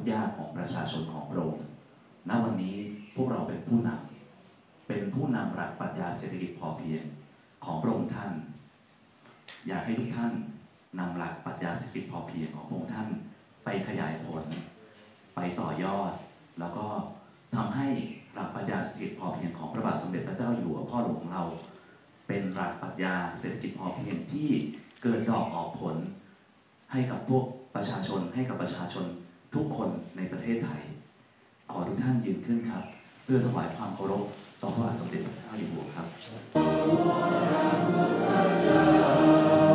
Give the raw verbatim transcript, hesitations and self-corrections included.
ยากของประชาชนของพระองค์ณวันนี้พวกเราเป็นผู้นำเป็นผู้นำหลักปรัชญาเศรษฐกิจพอเพียงของพระองค์ท่านอยากให้ทุกท่านนำหลักปรัชญาเศรษฐกิจพอเพียงของพระองค์ท่านไปขยายผลไปต่อยอดแล้วก็ทำให้หลักปรัชญาเศรษฐกิจพอเพียงของพระบาทสมเด็จพระเจ้าอยู่หัวพ่อหลวงของเราเป็นหลักปรัชญาเศรษฐกิจพอเพียงที่เกิดดอกออกผลให้กับพวกประชาชนให้กับประชาชนทุกคนในประเทศไทยขอทุกท่านยืนขึ้นครับเพื่อถวายความเคารพต่อพระบาทสมเด็จพระเจ้าอยู่หัวครับ